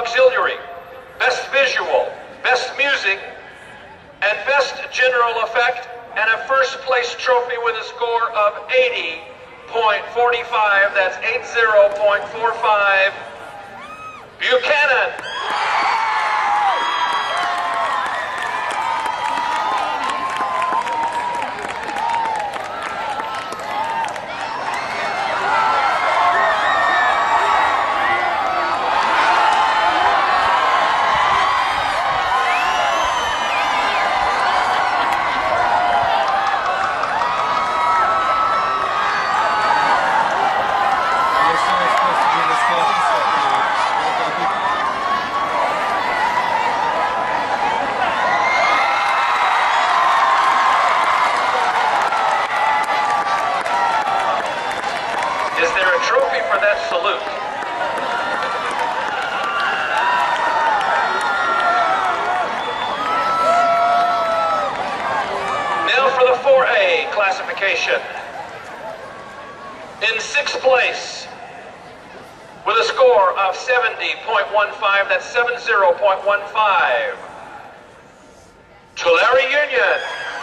auxiliary, best visual, best music, and best general effect, and a first place trophy with a score of 80.45. That's 80.45. Buchanan. Is there a trophy for that salute? Now for the 4A classification. In 6th place, with a score of 70.15, that's 70.15, Tulare Union.